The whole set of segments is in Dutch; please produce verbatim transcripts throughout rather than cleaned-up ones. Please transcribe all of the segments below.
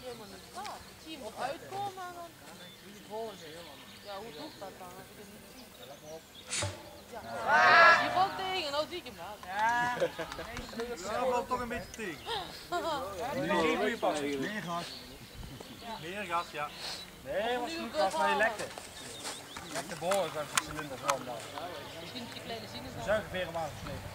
helemaal niet klaar. Ik zie hem eruit komen en dan... Ja, hoe doe ik dat dan als ik het niet zie? Ja, ja. Die valt tegen, nou zie ik hem wel. Ja, dat valt toch een beetje tegen. Nu geen goede pas. Meer gas. Meer gas, ja. Nee, was goed gas, maar je lekte. Lek de boren van de cilinder van daar. Misschien die kleine zingen De zuigerveer hem aangesneden.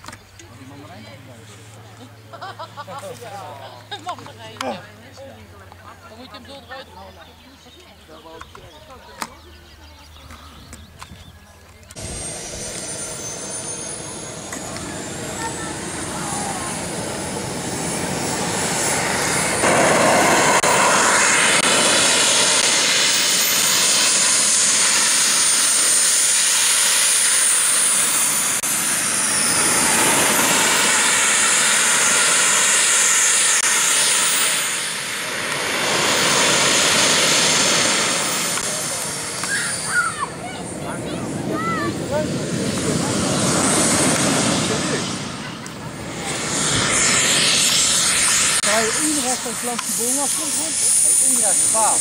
Ja, mag er eentje. Dan moet je hem zo eruit halen. Ga je één recht langs die boom afkomt, en één recht vaart.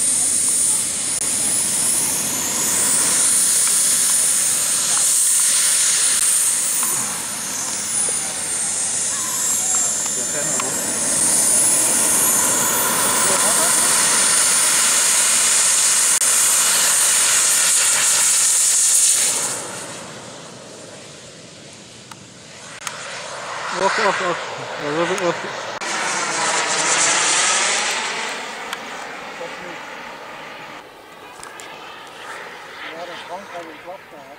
Wacht, wacht, wacht. Wacht, wacht. Ja, dat Frankrijk een klap gehad.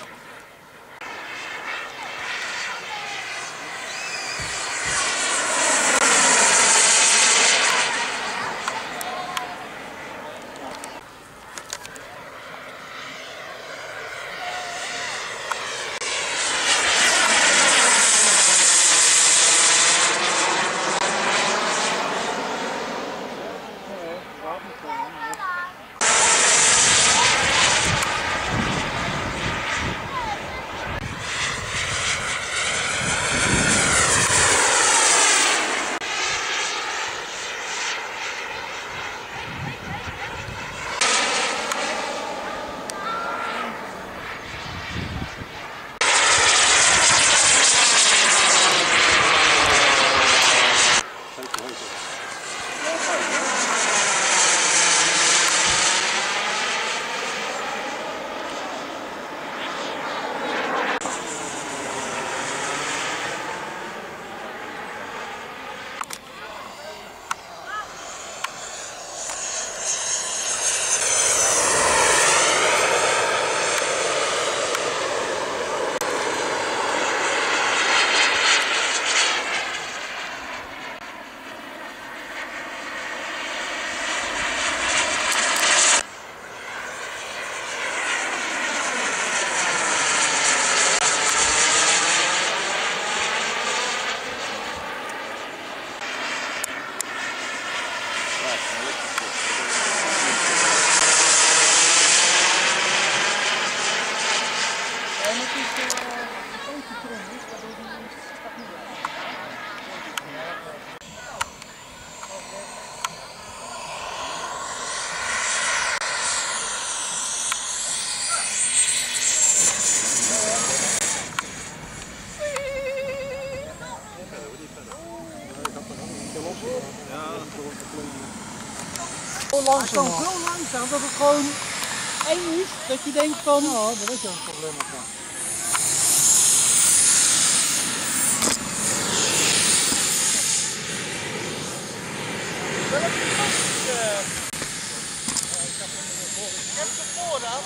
Zo langzaam, zo langzaam dat het gewoon eng is, dat je denkt van... Ja, dat is een probleem op. Ik heb de voorraad.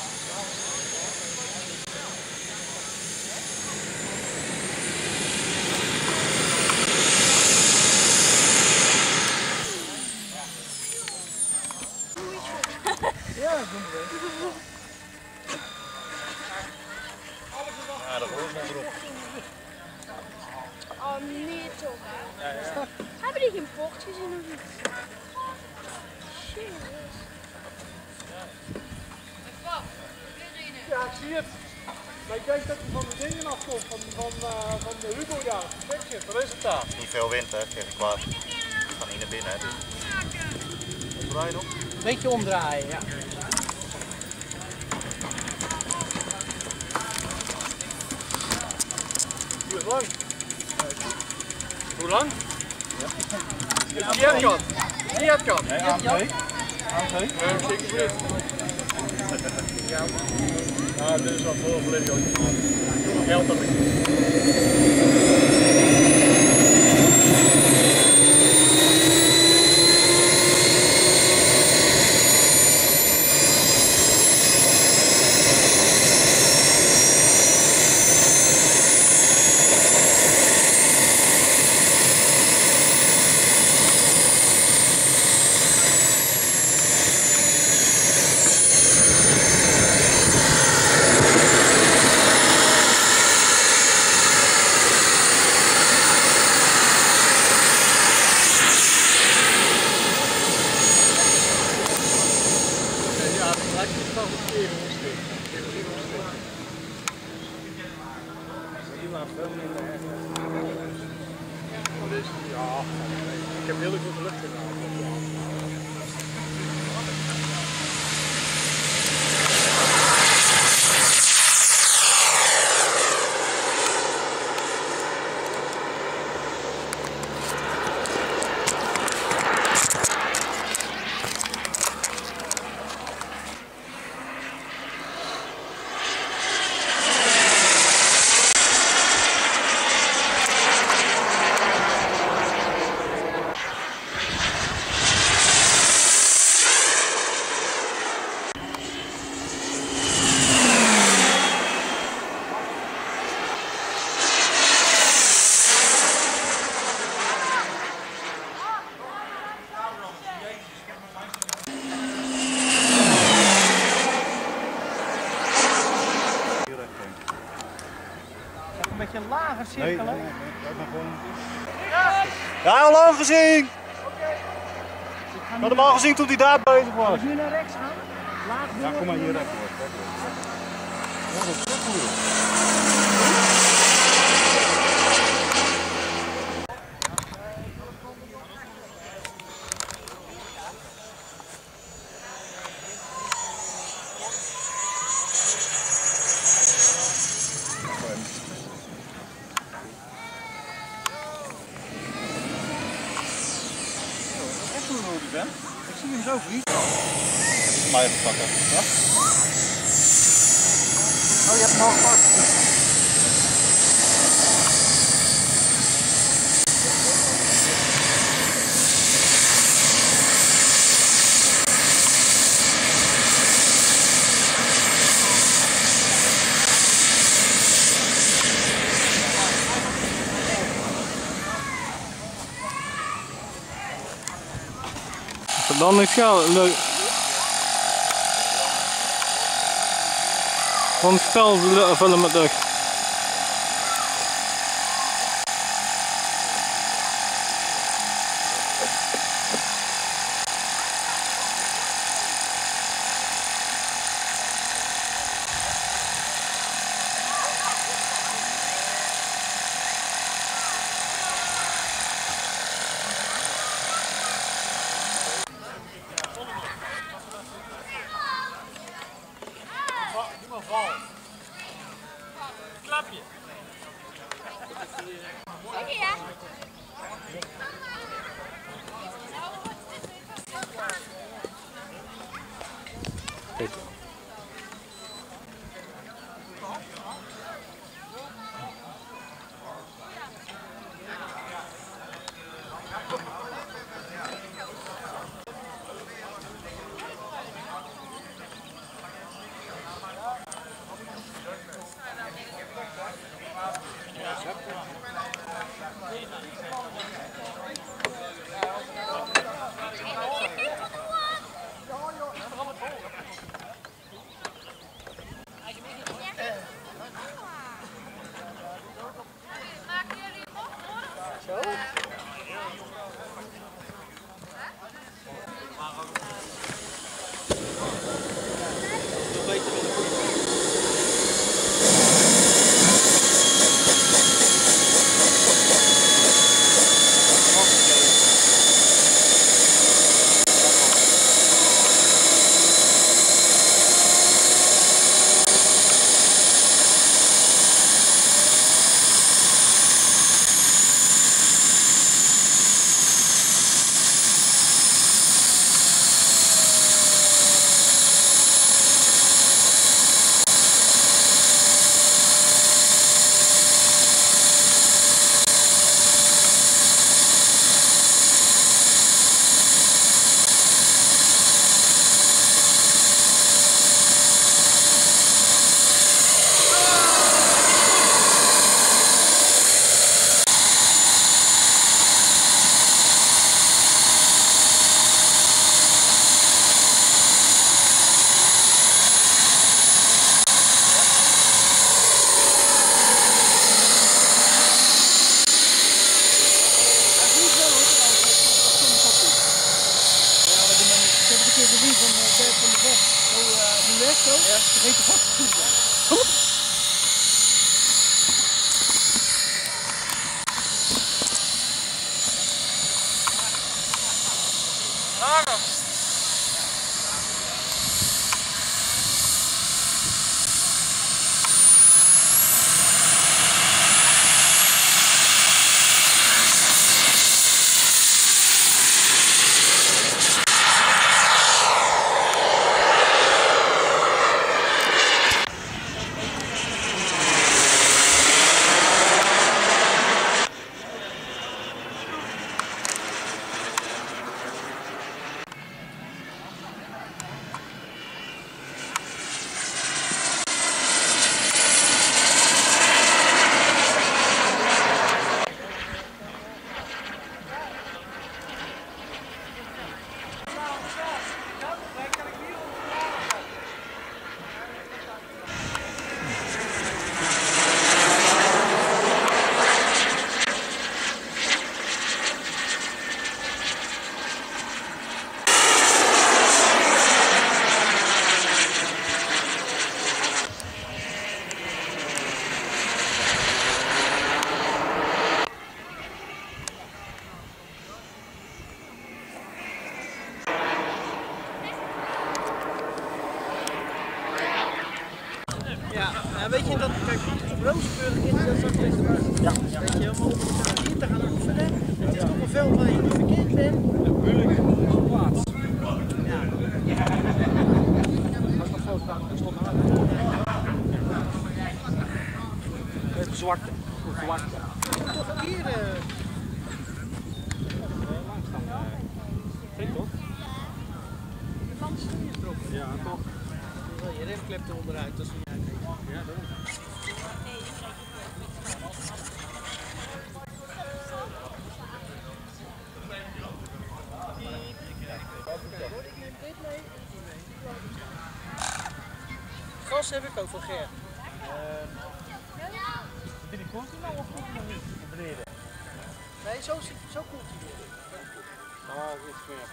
Ja, ik doe het wel. Ja, dat hoort nog erop. Oh nee toch. Ja, ja. Hebben die geen poort gezien of iets? Jezus. Ja, ik zie het. Maar ik denk dat hij van de dingen afkomt, van, van, uh, van de Hugo daar. Kijk, wat is het daar? Niet veel wind, hè? Tegen kwaad. Ik ga niet naar binnen, hè? Dus. Omdraaien op. Beetje omdraaien, ja. Hoe lang? Hoe lang? Ja. Die had kan. Die had kan. Nee, aan twee. Aan twee. Ja, zeker goed. Ja, dit is wel voor volledig uitgemaakt. Geld dat ik. Ik heb heel goed lucht gedaan. Een beetje lager cirkelen. Nee, nee, nee, maar gewoon... Ja, al lang gezien! Ik had hem al gezien toen hij daar bezig was. Als we nu naar rechts gaan, laag door. Ja, kom maar hier recht door. Ik zie hem zo vliegen. Maar even pakken. Ja? Oh, je hebt hem al gepakt. Dan is het leuk. Gewoon spel vullen met lucht. Doe maar val. Zo? Ja. Vergeet de vast goed. Goed. Ja, nou weet je dat, kijk, Rozenburg is dat zo steeds eruit. Ja, ja. Weet je, om hier te gaan oefenen, het is nog een veld waar je niet verkeerd bent. Moeilijk plaats. Ja. Als dat zo staat, dan stond aan. Even zwarte, of zwarte. Toch een keer uh... langs staan. Vind toch? Van de stuur erop. Ja, toch. Je remklep er onderuit, dat is niet uitgeven. Ja, dat is het. Ik neem dit mee en die mee. Gas heb ik ook van Ger. Zit die koelt nou of koelt nog niet? Beneden? Nee, zo, zo koelt hij weer. Nou, iets meer.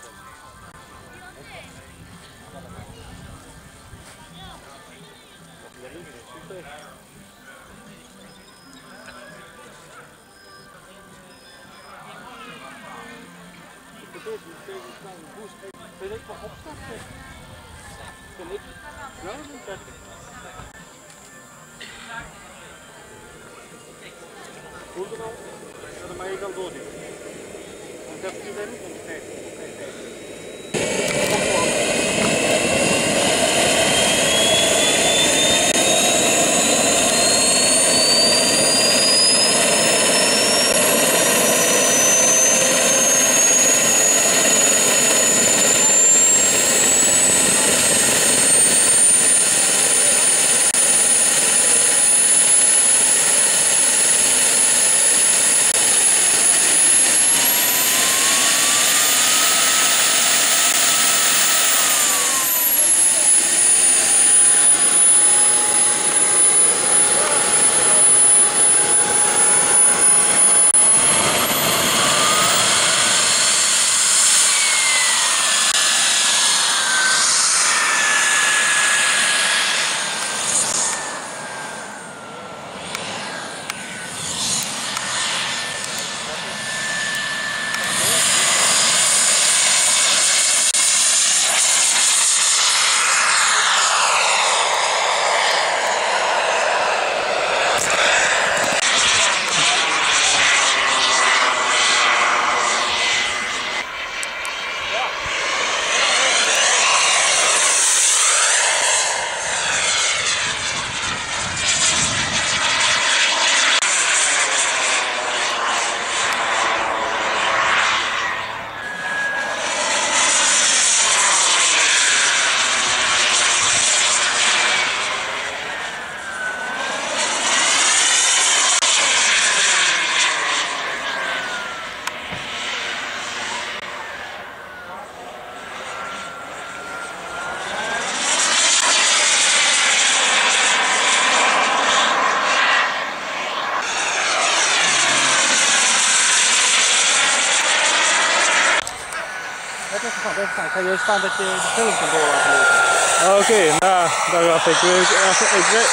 Vind ik wel opstarten? Vind ik? Ja, dat is niet prettig. Hoe het al? Ja, dan mag je dan doordoen. Want dat heb je daar niet in gekregen. Even gaan, even gaan. Ik ga je staan dat je de film kan door laten lopen. Oké, okay, nou, daar was ik. Ik, ik, ik,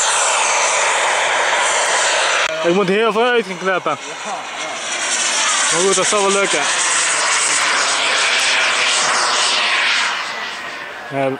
ik moet heel veel uit gaan knippen. Maar goed, dat zal wel lukken. Ja.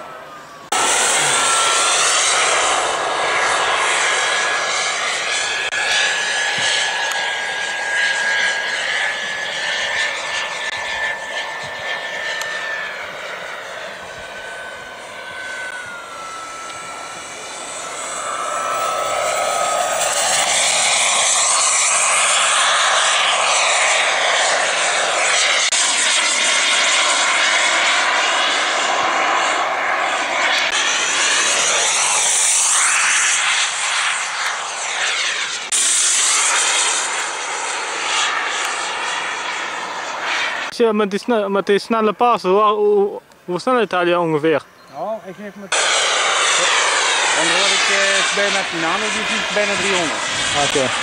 Met die, snelle, met die snelle passen, hoe, hoe, hoe snelheid haal je ongeveer? Nou, ik geef met... Dan word ik uh, bijna finale, die is bijna driehonderd. Oké. Okay.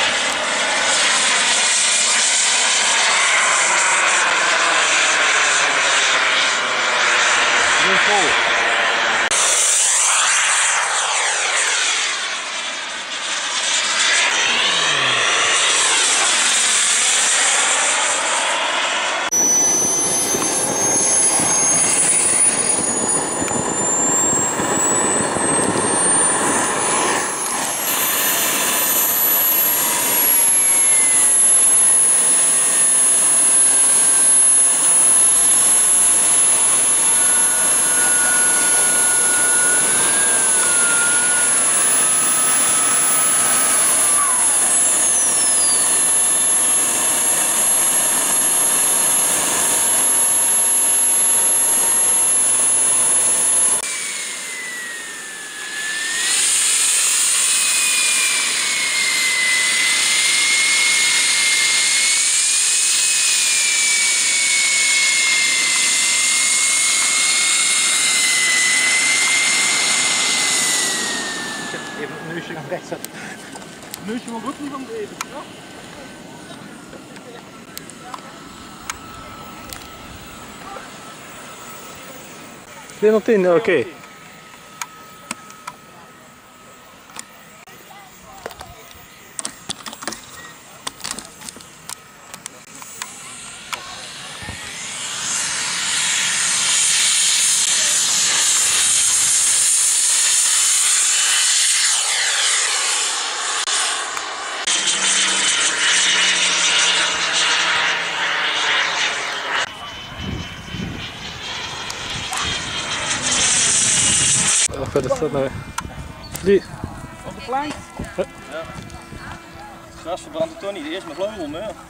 vol. Even het neusje naar rechts zetten. Het neusje mag ook niet van even. Ja? tweehonderdtien, oké. Okay. Verder staat nou. Die. Op de plank? Ja. Het gras verbrandt het toch niet, eerst maar vleugel mee. Ja,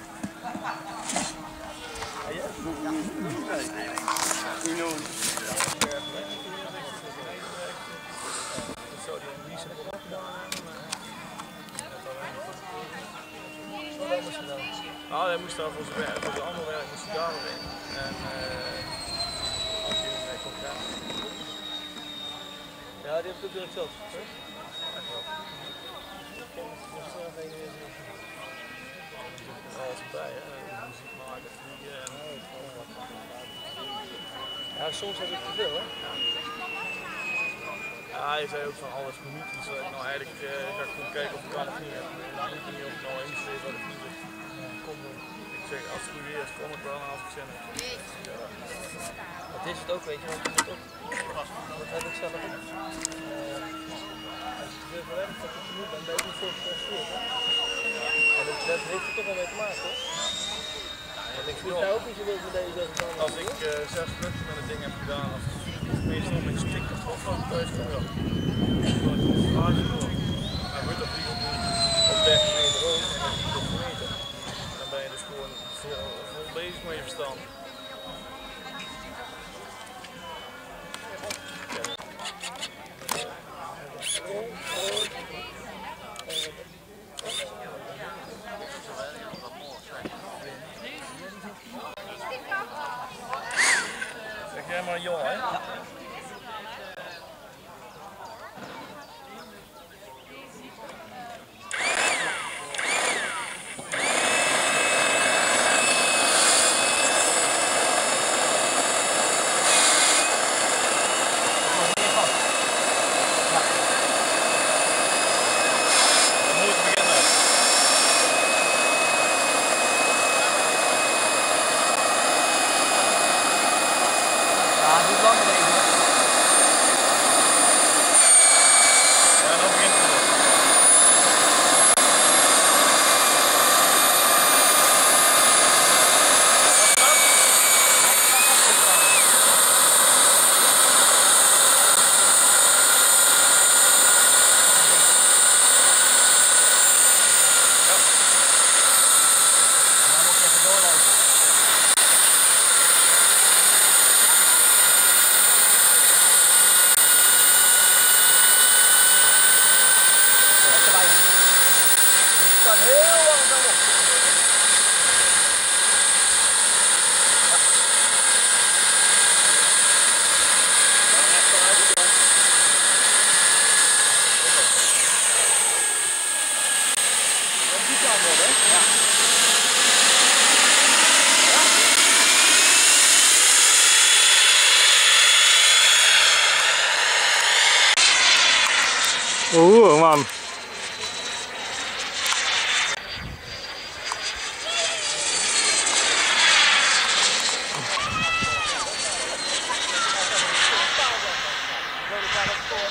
nou, hij moest daar voor zijn werk, voor zijn andere werk moest hij daar weer in. En uh, als hij mee komt gaan. Ja, die heeft het natuurlijk zelf. Echt wel. Alles bij, hè? Muziek maken, vliegen en... Ja, soms heb ik te veel, hè? Ja, hij zei ook van alles minuten, dus ik nou eigenlijk uh, ga ik gewoon kijken of ik kan of niet. Ik weet niet of ik nou ingeschreven wat ik niet zeg. Kom doen. Ik zeg, als het goed weer is, kom ik wel en als ik zin heb. Ja. Dat is het ook, weet je, want je moet ook... Dat heb ik zelf ook. Uh, als je te veel verwerkt, dat je genoeg bent, ben je niet veel gefrustreerd, hè? En dat, dat heeft er toch wel mee te maken, hoor. En ik voel daar ook niet zoveel voor deze als dan. Als ik uh, zes punten met het ding heb gedaan, of meestal met stikken of van thuis kom, ja. Maar goed, dat vliegt op, op dertig meter hoog en dan vliegt op een meter. Dan ben je dus gewoon vol, vol bezig met je verstand. Zeg jij maar joh, hè? Ja.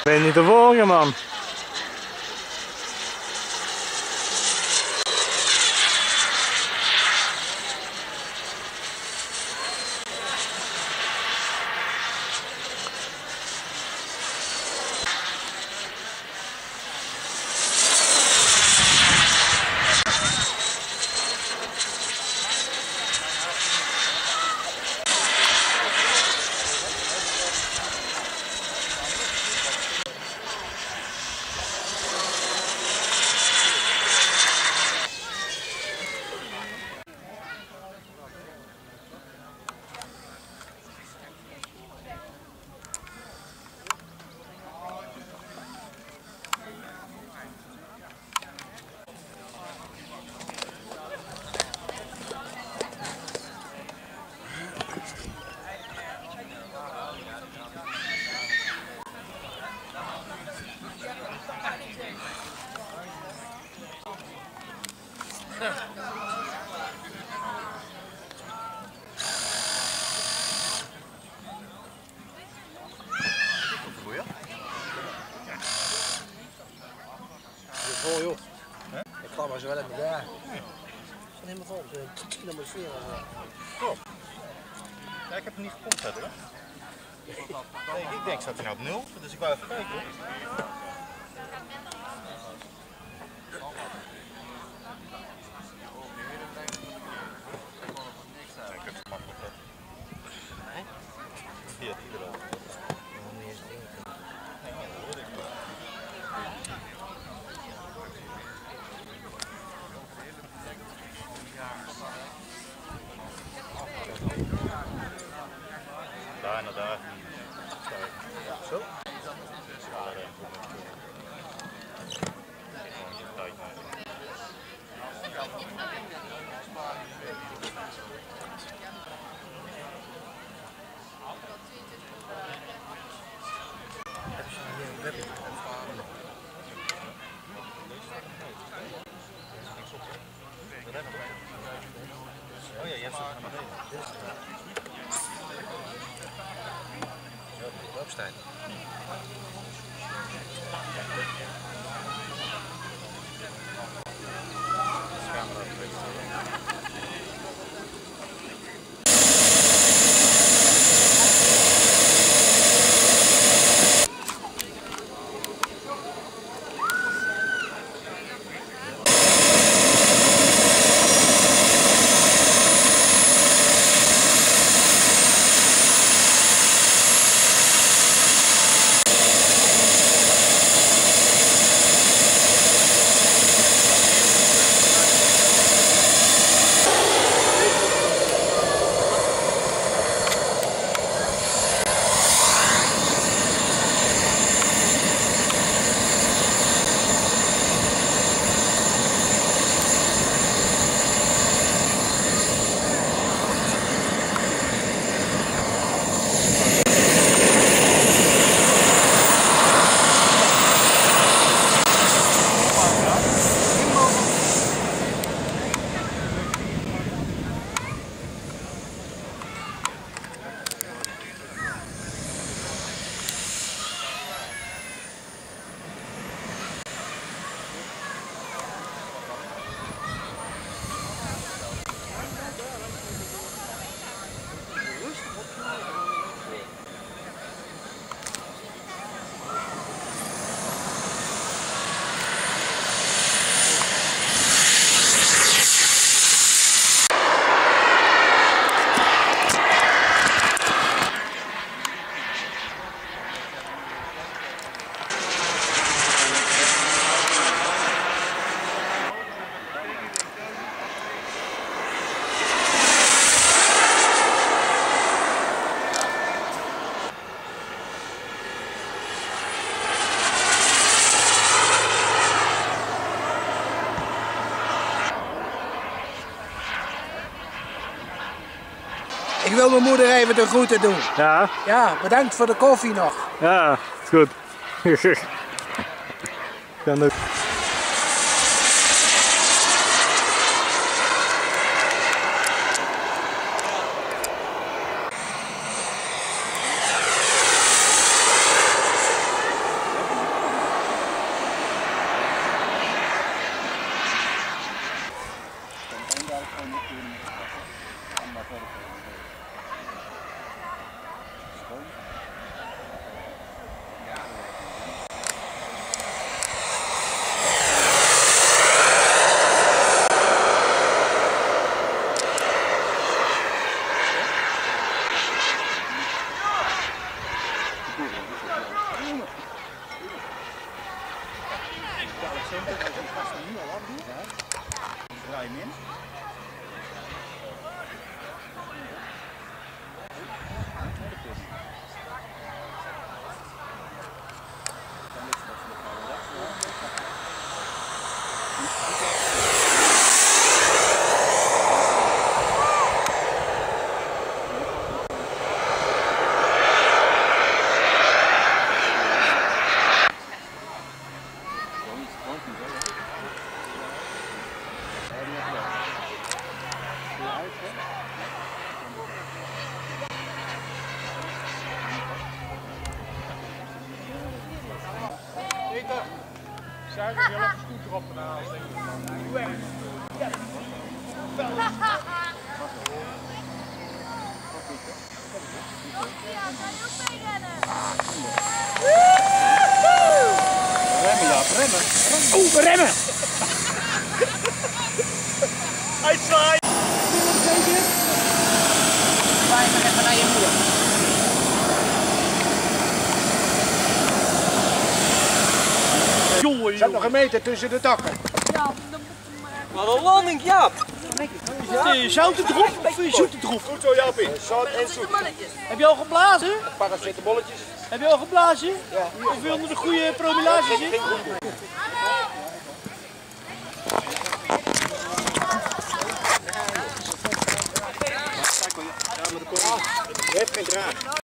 Ben je niet te volgen, man? Vol joh. Huh? Ik ga maar zo wel even daar. Het is helemaal vol. Dan moet je Top. Ja, ik heb hem niet gepompt verder. Hè? Nee, ik denk staat hij nou op nul, dus ik wou even kijken. Ik heb het makkelijk gehad. Ja, die er al. Daar naar daar. Zo? Oh ja, je hebt ze naar beneden. Opstaan. Ik wil mijn moeder even de groeten doen. Ja? Ja, bedankt voor de koffie nog. Ja, is goed. Kan ook. Draai hem in. Peter, zeg eens, je hebt de scooter op en aan. Doe weg. Ja. Remmen, ja, remmen. Oeh, we remmen! Uitzwaai! Zwaai maar even naar je moeder. Jongen, Zet nog een meter tussen de takken. Wat een landing, Jaap! Zout het erop of zoet het erop? Goed zo, Jaapie. Zout en zoet. Heb je al geblazen? Paracetabolletjes. Heb je al geblazen? Ja. Of wil je onder de goede promillage zitten? Je hebt geen draad.